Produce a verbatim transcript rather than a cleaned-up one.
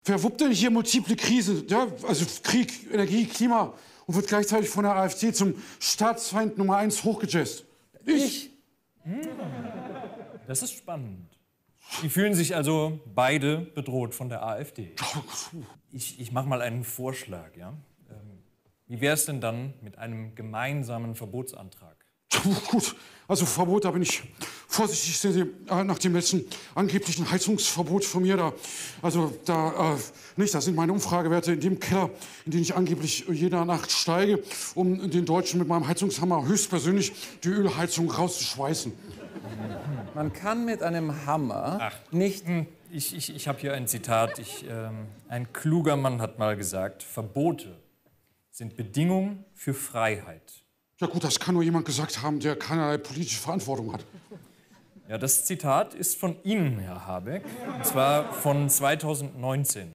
Wer wuppt denn hier multiple Krise? Ja, also Krieg, Energie, Klima und wird gleichzeitig von der AfD zum Staatsfeind Nummer eins hochgejazzt? Ich. Hm. Das ist spannend. Die fühlen sich also beide bedroht von der AfD. Ich, ich mache mal einen Vorschlag, ja? Ähm, wie wäre es denn dann mit einem gemeinsamen Verbotsantrag? Gut, also Verbot, da bin ich vorsichtig, ich sehe, äh, nach dem letzten angeblichen Heizungsverbot von mir da. Also da, äh, nicht, das sind meine Umfragewerte in dem Keller, in den ich angeblich jede Nacht steige, um den Deutschen mit meinem Heizungshammer höchstpersönlich die Ölheizung rauszuschweißen. Man kann mit einem Hammer Ach, nicht... Ich, ich, ich habe hier ein Zitat. Ich, ähm, ein kluger Mann hat mal gesagt, Verbote sind Bedingung für Freiheit. Ja gut, das kann nur jemand gesagt haben, der keinerlei politische Verantwortung hat. Ja, das Zitat ist von Ihnen, Herr Habeck, und zwar von zweitausendneunzehn.